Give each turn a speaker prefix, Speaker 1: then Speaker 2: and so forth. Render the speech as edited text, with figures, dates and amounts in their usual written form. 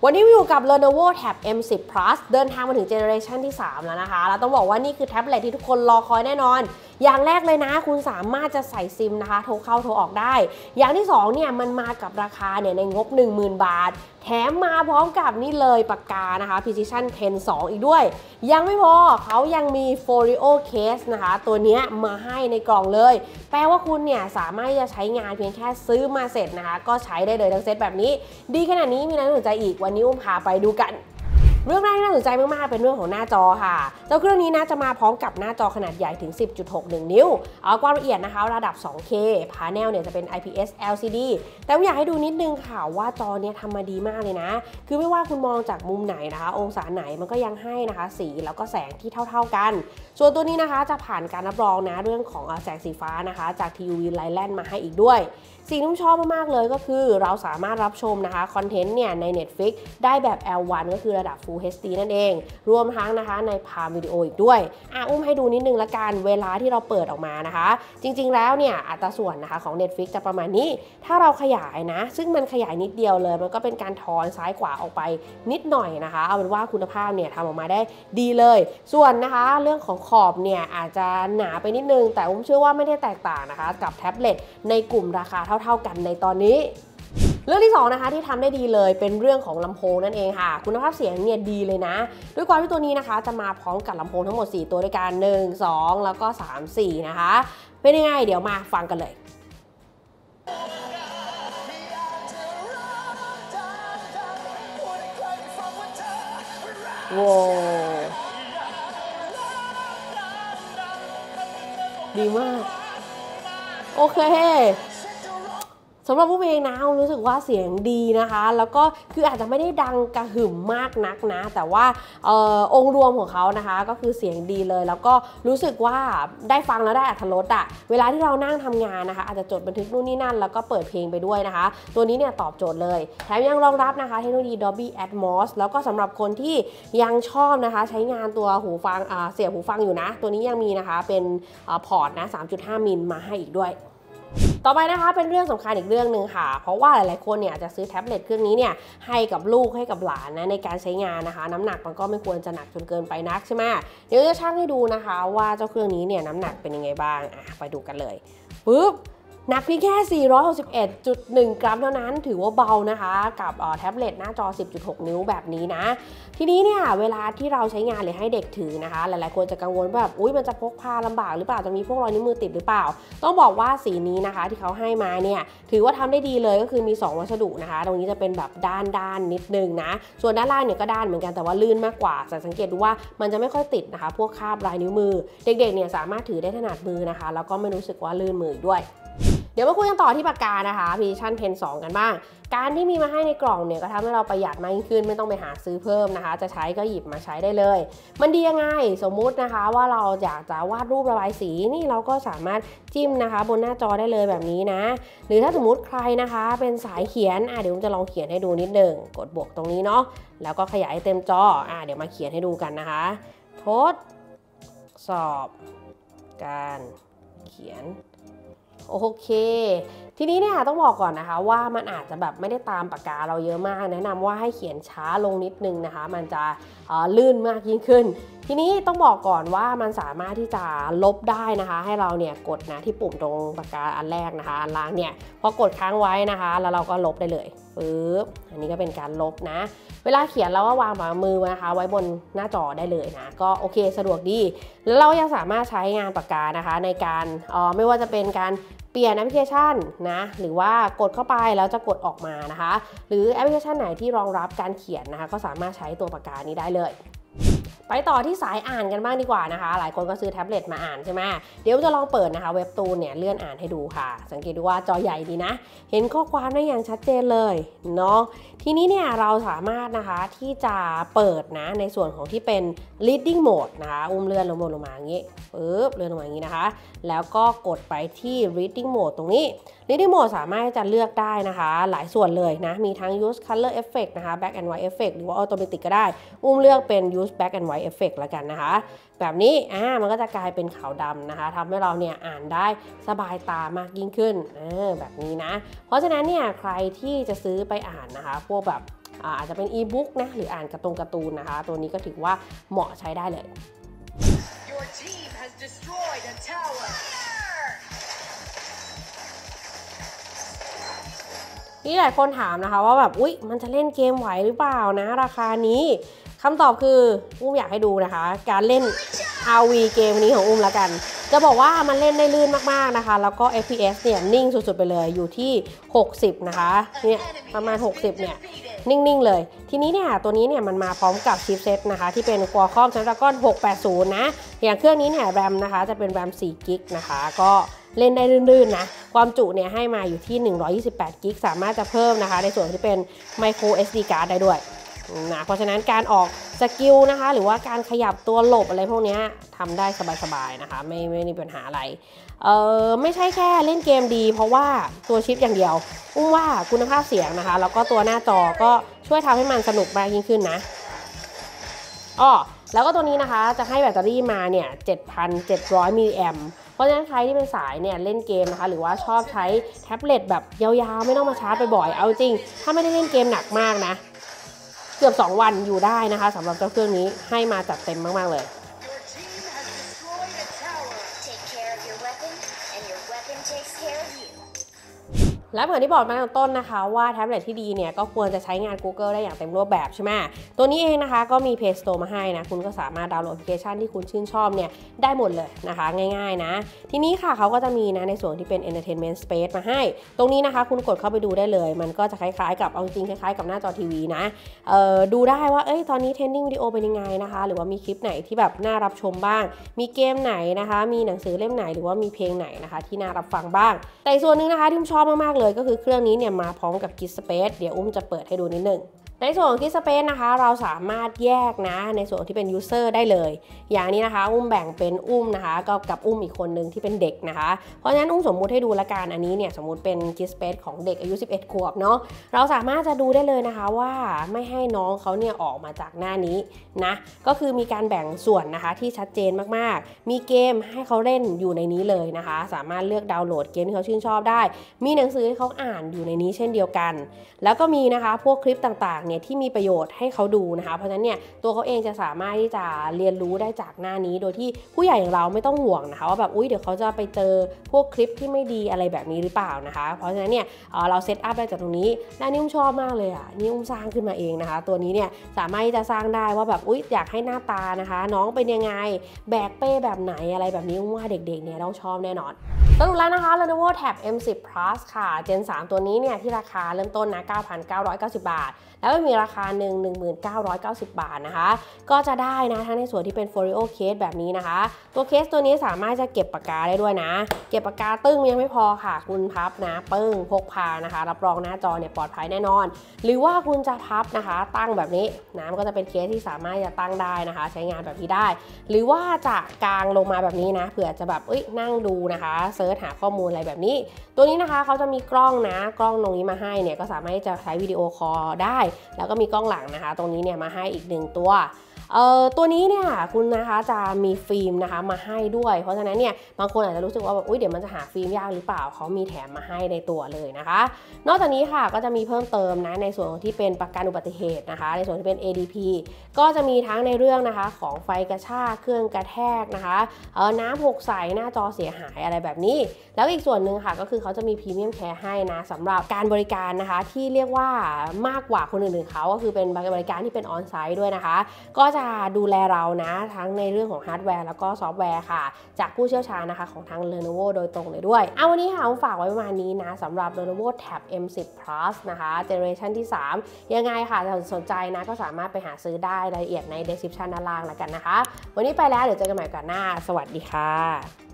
Speaker 1: วันนี้อยู่กับ Lenovo Tab M10 Plus เดินทางมาถึงเจเนอเรชันที่ 3 แล้วนะคะแล้วต้องบอกว่านี่คือแท็บเล็ตที่ทุกคนรอคอยแน่นอนอย่างแรกเลยนะคุณสามารถจะใส่ซิมนะคะโทรเข้าโทรออกได้อย่างที่2เนี่ยมันมากับราคาเนี่ยในงบ 10,000 บาทแถมมาพร้อมกับนี่เลยปากกานะคะ Precision Pen 2 อีกด้วยยังไม่พอเขายังมี Folio Case นะคะตัวนี้มาให้ในกล่องเลยแปลว่าคุณเนี่ยสามารถจะใช้งานเพียงแค่ซื้อมาเสร็จนะคะก็ใช้ได้เลยทั้งเซตแบบนี้ดีขนาดนี้มีอะไรน่าสนใจอีกวันนี้พาไปดูกันเรื่องแรกที่น่าสนใจมากๆเป็นเรื่องของหน้าจอค่ะเจ้าเครื่องนี้นะจะมาพร้อมกับหน้าจอขนาดใหญ่ถึง 10.61 นิ้วความละเอียดนะคะระดับ 2K พาเนลเนี่ยจะเป็น IPS LCD แต่อยากให้ดูนิดนึงค่ะว่าจอเนี่ยทำมาดีมากเลยนะคือไม่ว่าคุณมองจากมุมไหนนะคะองศาไหนมันก็ยังให้นะคะสีแล้วก็แสงที่เท่าๆกันส่วนตัวนี้นะคะจะผ่านการรับรองนะเรื่องของแสงสีฟ้านะคะจาก TUV Light มาให้อีกด้วยสิ่งที่ชอบมากๆเลยก็คือเราสามารถรับชมนะคะคอนเทนต์เนี่ยใน Netflix ได้แบบ L1 ก็คือระดับ Full HD นั่นเองรวมทั้งนะคะใน Prime Video อีกด้วยอุ้มให้ดูนิดนึงละกันเวลาที่เราเปิดออกมานะคะจริงๆแล้วเนี่ยอัตราส่วนนะคะของ Netflix จะประมาณนี้ถ้าเราขยายนะซึ่งมันขยายนิดเดียวเลยมันก็เป็นการทอนซ้ายขวาออกไปนิดหน่อยนะคะเอาเป็นว่าคุณภาพเนี่ยทำออกมาได้ดีเลยส่วนนะคะเรื่องของขอบเนี่ยอาจจะหนาไปนิดนึงแต่อุ้มเชื่อว่าไม่ได้แตกต่างนะคะกับแท็บเล็ตในกลุ่มราคาเท่ากันในตอนนี้เรื่องที่2นะคะที่ทำได้ดีเลยเป็นเรื่องของลำโพงนั่นเองค่ะคุณภาพเสียงเนี่ยดีเลยนะด้วยความที่ตัวนี้นะคะจะมาพร้อมกับลำโพงทั้งหมด4ตัวด้วยกัน1 2แล้วก็3 4นะคะเป็นยังไงเดี๋ยวมาฟังกันเลยว้าวดีมากโอเคสำหรับผู้เองนะรู้สึกว่าเสียงดีนะคะแล้วก็คืออาจจะไม่ได้ดังกระหึ่มมากนักนะแต่ว่าองค์รวมของเขานะคะก็คือเสียงดีเลยแล้วก็รู้สึกว่าได้ฟังแล้วได้อรรถรสอ่ะเวลาที่เรานั่งทำงานนะคะอาจจะจดบันทึกนู่นนี่นั่นแล้วก็เปิดเพลงไปด้วยนะคะตัวนี้เนี่ยตอบโจทย์เลยแถมยังรองรับนะคะเทคโนโลยี Dolby Atmos แล้วก็สำหรับคนที่ยังชอบนะคะใช้งานตัวหูฟังเสียบหูฟังอยู่นะตัวนี้ยังมีนะคะเป็นพอร์ตนะ 3.5 มิลมาให้อีกด้วยต่อไปนะคะเป็นเรื่องสำคัญอีกเรื่องหนึ่งค่ะเพราะว่าหลายๆคนเนี่ยจะซื้อแท็บเล็ตเครื่องนี้เนี่ยให้กับลูกให้กับหลานนะในการใช้งานนะคะน้ำหนักมันก็ไม่ควรจะหนักจนเกินไปนักใช่ไหมเดี๋ยวจะชั่งให้ดูนะคะว่าเจ้าเครื่องนี้เนี่ยน้ำหนักเป็นยังไงบ้างไปดูกันเลยปึ๊บหนักเพียงแค่ 461.1 กรัมเท่านั้นถือว่าเบานะคะกับแท็บเล็ตหน้าจอ 10.6 นิ้วแบบนี้นะทีนี้เนี่ยเวลาที่เราใช้งานหรือให้เด็กถือนะคะหลายๆคนจะกังวลว่าแบบอุ๊ยมันจะพกพาลำบากหรือเปล่าจะมีพวกรอยนิ้วมือติดหรือเปล่าต้องบอกว่าสีนี้นะคะที่เขาให้มาเนี่ยถือว่าทำได้ดีเลยก็คือมี2วัสดุนะคะตรงนี้จะเป็นแบบด้านนิดนึงนะส่วนด้านล่างเนี่ยก็ด้านเหมือนกันแต่ว่าลื่นมากกว่าสังเกตดูว่ามันจะไม่ค่อยติดนะคะพวกคราบลายนิ้วมือเด็กๆเนี่ยสามารถถือได้ถนัดมือนะคะแล้วก็ไม่รู้สึกว่าลื่นมือด้วยเดี๋ยวมาคุยกันต่อที่ปากกานะคะ Precision Pen 2 กันบ้างการที่มีมาให้ในกล่องเนี่ยก็ทำให้เราประหยัดมากยิ่งขึ้นไม่ต้องไปหาซื้อเพิ่มนะคะจะใช้ก็หยิบมาใช้ได้เลยมันดียังไงสมมุตินะคะว่าเราอยากจะวาดรูประบายสีนี่เราก็สามารถจิ้มนะคะบนหน้าจอได้เลยแบบนี้นะหรือถ้าสมมุติใครนะคะเป็นสายเขียนเดี๋ยวผมจะลองเขียนให้ดูนิดหนึ่งกดบวกตรงนี้เนาะแล้วก็ขยายเต็มจอเดี๋ยวมาเขียนให้ดูกันนะคะทดสอบการเขียนโอเคทีนี้เนี่ยต้องบอกก่อนนะคะว่ามันอาจจะแบบไม่ได้ตามปากกาเราเยอะมากแนะนำว่าให้เขียนช้าลงนิดนึงนะคะมันจะลื่นมากยิ่งขึ้นทีนี้ต้องบอกก่อนว่ามันสามารถที่จะลบได้นะคะให้เราเนี่ยกดนะที่ปุ่มตรงปากกาอันแรกนะคะอันล่างเนี่ยพอกดค้างไว้นะคะแล้วเราก็ลบได้เลยปึ๊บอันนี้ก็เป็นการลบนะเวลาเขียนเราก็วางฝ่ามือนะคะไว้บนหน้าจอได้เลยนะก็โอเคสะดวกดีแล้วเรายังสามารถใช้งานปากกานะคะในการไม่ว่าจะเป็นการเปลี่ยนแอปพลิเคชันนะหรือว่ากดเข้าไปแล้วจะกดออกมานะคะหรือแอปพลิเคชันไหนที่รองรับการเขียนนะคะก็สามารถใช้ตัวปากกานี้ได้เลยไปต่อที่สายอ่านกันบ้างดีกว่านะคะหลายคนก็ซื้อแท็บเล็ตมาอ่านใช่ไหมเดี๋ยวจะลองเปิดนะคะเว็บตูนเนี่ยเลื่อนอ่านให้ดูค่ะสังเกตดูว่าจอใหญ่ดีนะเห็นข้อความได้อย่างชัดเจนเลยเนาะทีนี้เนี่ยเราสามารถนะคะที่จะเปิดนะในส่วนของที่เป็น reading mode นะคะเลื่อนลงมาอย่างนี้ปึ๊บเลื่อนลงมาอย่างนี้นะคะแล้วก็กดไปที่ reading mode ตรงนี้ reading mode สามารถจะเลือกได้นะคะหลายส่วนเลยนะมีทั้ง use color effect นะคะ black and white effect หรือว่า automatic ก็ได้เลือกเป็น use black and white effect แล้วกันนะคะแบบนี้มันก็จะกลายเป็นขาวดำนะคะทำให้เราเนี่ยอ่านได้สบายตามากยิ่งขึ้นแบบนี้นะเพราะฉะนั้นเนี่ยใครที่จะซื้อไปอ่านนะคะพวกแบบอาจจะเป็นอีบุ๊กนะหรืออ่านการ์ตูนนะคะตัวนี้ก็ถือว่าเหมาะใช้ได้เลยนี่หลายคนถามนะคะว่าแบบอุ๊ยมันจะเล่นเกมไหวหรือเปล่านะราคานี้คำตอบคืออุ้มอยากให้ดูนะคะการเล่น RV เกมนี้ของอุ้มละกันจะบอกว่ามันเล่นได้ลื่นมากๆนะคะแล้วก็ FPS เนี่ยนิ่งสุดๆไปเลยอยู่ที่60นะคะเนี่ยประมาณ60เนี่ยนิ่งๆเลยทีนี้เนี่ยตัวนี้เนี่ยมันมาพร้อมกับชิปเซตนะคะที่เป็น Qualcomm Snapdragon 680นะอย่างเครื่องนี้เนี่ยแรมนะคะจะเป็นแรม4 กิกนะคะก็เล่นได้ลื่นๆนะความจุเนี่ยให้มาอยู่ที่128 กิกสามารถจะเพิ่มนะคะในส่วนที่เป็น Micro SD card ได้ด้วยนะเพราะฉะนั้นการออกสกิลนะคะหรือว่าการขยับตัวหลบอะไรพวกนี้ทำได้สบายๆนะคะไม่มีปัญหาอะไรไม่ใช่แค่เล่นเกมดีเพราะว่าตัวชิปอย่างเดียวว่าคุณภาพเสียงนะคะแล้วก็ตัวหน้าจอก็ช่วยทำให้มันสนุกมากยิ่งขึ้นนะแล้วก็ตัวนี้นะคะจะให้แบตเตอรี่มาเนี่ย 7,700 มิลลิแอมป์เพราะฉะนั้นใครที่เป็นสายเนี่ยเล่นเกมนะคะหรือว่าชอบใช้แท็บเล็ตแบบยาวๆไม่ต้องมาชาร์จบ่อยๆเอาจริงถ้าไม่ได้เล่นเกมหนักมากนะเกือบ2 วันอยู่ได้นะคะสำหรับเจ้าเครื่องนี้ให้มาจัดเต็มมากๆเลยและเหมือนที่บอกมาตั้งต้นนะคะว่าแท็บเล็ตที่ดีเนี่ยก็ควรจะใช้งาน Google ได้อย่างเต็มรูปแบบใช่ไหมตัวนี้เองนะคะก็มี Play Store มาให้นะคุณก็สามารถดาวน์โหลดแอปพลิเคชันที่คุณชื่นชอบเนี่ยได้หมดเลยนะคะง่ายๆนะทีนี้ค่ะเขาก็จะมีนะในส่วนที่เป็น Entertainment Space มาให้ตรงนี้นะคะคุณกดเข้าไปดูได้เลยมันก็จะคล้ายๆกับเอาจริงคล้ายๆกับหน้าจอทีวีนะดูได้ว่าตอนนี้เทรนดิ้งวิดีโอเป็นยังไงนะคะหรือว่ามีคลิปไหนที่แบบน่ารับชมบ้างมีเกมไหนนะคะมีหนังสือเล่มไหนหรือว่ามีเพลงไหนนะคะที่น่ารับฟังบ้างแต่ส่วนนึงนะคะที่ผมชอบมากๆเลยก็คือเครื่องนี้เนี่ยมาพร้อมกับ Kit Space เดี๋ยวอุ้มจะเปิดให้ดูนิดนึงในส่วนของ Kit Space นะคะเราสามารถแยกนะในส่วนที่เป็น User ได้เลยอย่างนี้นะคะอุ้มแบ่งเป็นอุ้มนะคะกับอุ้มอีกคนนึงที่เป็นเด็กนะคะเพราะฉะนั้นอุ้มสมมุติให้ดูละกันอันนี้เนี่ยสมมุติเป็น Kit Space ของเด็กอายุ11 ขวบเนาะเราสามารถจะดูได้เลยนะคะว่าไม่ให้น้องเขาเนี่ยออกมาจากหน้านี้นะก็คือมีการแบ่งส่วนนะคะที่ชัดเจนมากๆมีเกมให้เขาเล่นอยู่ในนี้เลยนะคะสามารถเลือกดาวน์โหลดเกมที่เขาชื่นชอบได้มีหนังสือให้เขาอ่านอยู่ในนี้เช่นเดียวกันแล้วก็มีนะคะพวกคลิปต่างๆเนี่ยที่มีประโยชน์ให้เขาดูนะคะเพราะฉะนั้นเนี่ยตัวเขาเองจะสามารถที่จะเรียนรู้ได้จากหน้านี้โดยที่ผู้ใหญ่อย่างเราไม่ต้องห่วงนะคะว่าแบบเดี๋ยวเขาจะไปเจอพวกคลิปที่ไม่ดีอะไรแบบนี้หรือเปล่านะคะเพราะฉะนั้นเนี่ยเราเซตอัพได้จากตรงนี้และนี่อุ้มชอบมากเลยนี่อุ้มสร้างขึ้นมาเองนะคะตัวนี้เนี่ยสามารถที่จะสร้างได้ว่าแบบอยากให้หน้าตานะคะน้องเป็นยังไงแบกเป้แบบไหนอะไรแบบนี้อุ้มว่าเด็กๆเนี่ยต้องชอบแน่นอนสรุปแล้วนะคะ Lenovo Tab M10 Plus ค่ะ Gen 3 ตัวนี้เนี่ยที่ราคาเริ่มต้นนะ 9,990 บาทแล้วก็มีราคา1990 บาทนะคะก็จะได้นะทั้งในส่วนที่เป็น Folio Case แบบนี้นะคะตัวเคสตัวนี้สามารถจะเก็บปากกาได้ด้วยนะเก็บปากกาตึ้งยังไม่พอค่ะคุณพับนะปึ้งพกพานะคะรับรองหน้าจอเนี่ยปลอดภัยแน่นอนหรือว่าคุณจะพับนะคะตั้งแบบนี้นะมันก็จะเป็นเคสที่สามารถจะตั้งได้นะคะใช้งานแบบนี้ได้หรือว่าจะกางลงมาแบบนี้นะเผื่อจะแบบนั่งดูนะคะเซิร์ชหาข้อมูลอะไรแบบนี้ตัวนี้นะคะเขาจะมีกล้องนะกล้องตรงนี้มาให้เนี่ยก็สามารถจะใช้วิดีโอคอลได้แล้วก็มีกล้องหลังนะคะตรงนี้เนี่ยมาให้อีก1 ตัวตัวนี้เนี่ยคุณนะคะจะมีฟิล์มนะคะมาให้ด้วยเพราะฉะนั้นเนี่ยบางคนอาจจะรู้สึกว่าแบบเดี๋ยวมันจะหาฟิล์มยากหรือเปล่าเขามีแถมมาให้ในตัวเลยนะคะนอกจากนี้ค่ะก็จะมีเพิ่มเติมนะในส่วนที่เป็นประกันอุบัติเหตุนะคะในส่วนที่เป็น ADP ก็จะมีทั้งในเรื่องนะคะของไฟกระชากเครื่องกระแทกนะคะน้ำหกใส่หน้าจอเสียหายอะไรแบบนี้แล้วอีกส่วนหนึ่งค่ะก็คือเขาจะมีพรีเมียมแคร์ให้นะสำหรับการบริการนะคะที่เรียกว่ามากกว่าคนอื่นๆเขาก็คือเป็นบริการที่เป็นออนไซต์ด้วยนะคะก็จะดูแลเรานะทั้งในเรื่องของฮาร์ดแวร์แล้วก็ซอฟต์แวร์ค่ะจากผู้เชี่ยวชาญนะคะของทาง Lenovo โดยตรงเลยด้วยวันนี้ค่ะผมฝากไว้ประมาณนี้นะสำหรับ Lenovo Tab M10 Plus นะคะเจเนอเรชันที่3ยังไงค่ะถ้าสนใจนะก็สามารถไปหาซื้อได้รายละเอียดใน description ด้านล่างแล้วกันนะคะวันนี้ไปแล้วเดี๋ยวเจอกันใหม่กันหน้าสวัสดีค่ะ